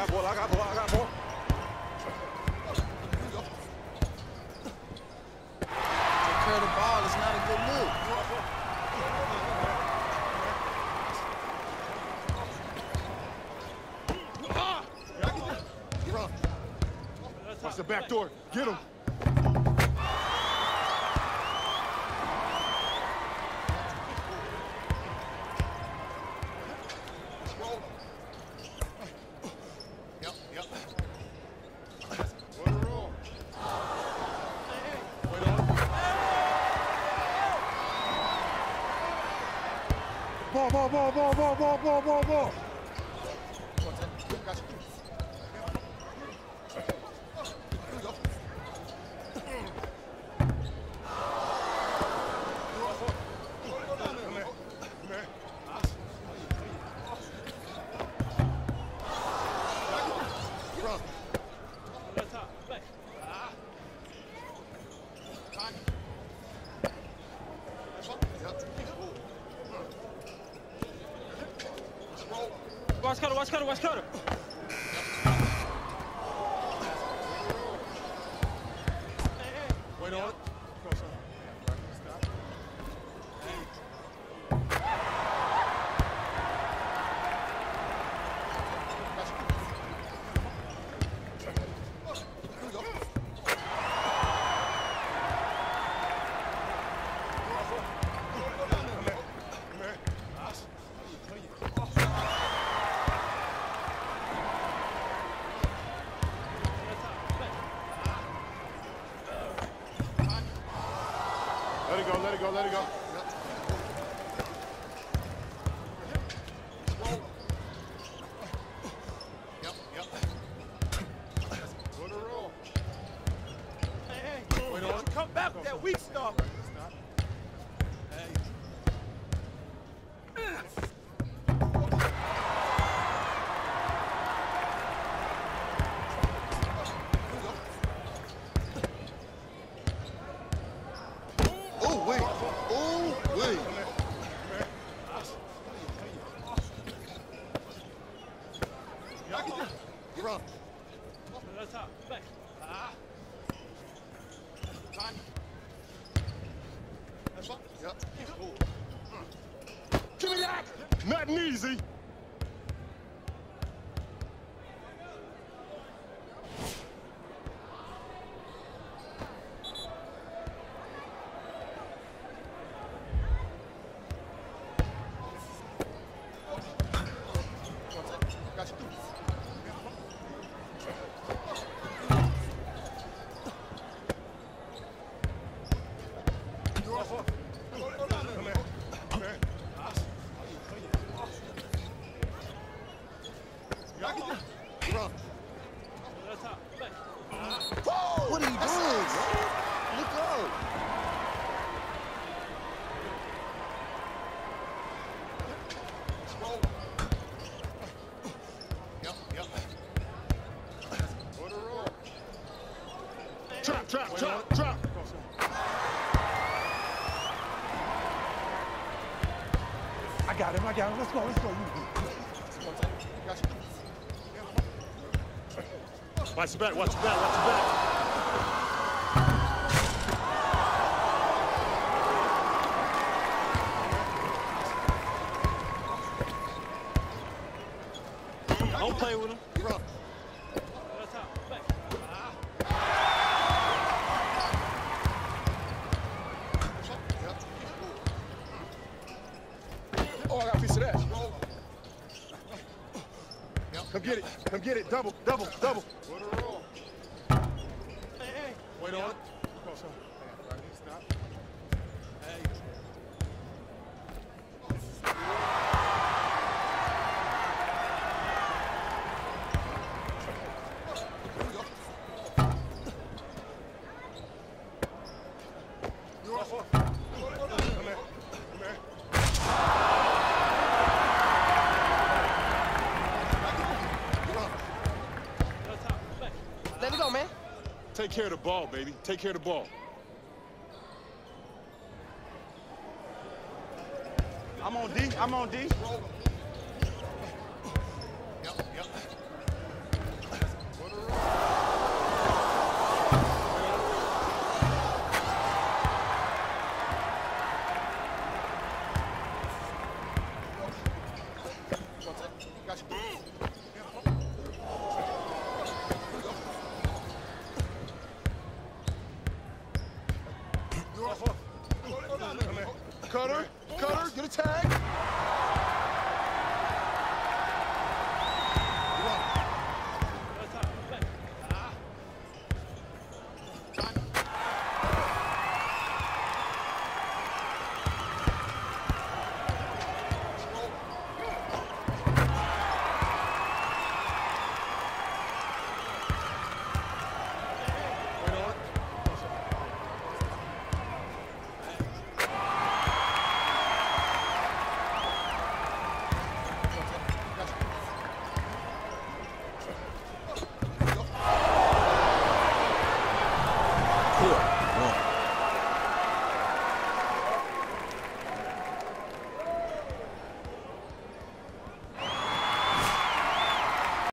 got ball, I got ball, I got ball. Take care of the ball, it's not a good move. Watch the back door. Get him. Ball. Watch Cutter. Wait on it. Let it go. Yep. What a roll. Hey. Wait on. Come back with that weak stuff. Give me that! Nothing easy. What are you doing, bro? Look up. Yep. What a roll. Drop. I got him. Let's go. Watch your back. Don't play with him. Oh, I got a piece of that. Come get it. Double. What a roll. Hey. Wait on it. Stop. Let it go, man. Take care of the ball, baby. Take care of the ball. I'm on D. Yep. Cutter, get a tag.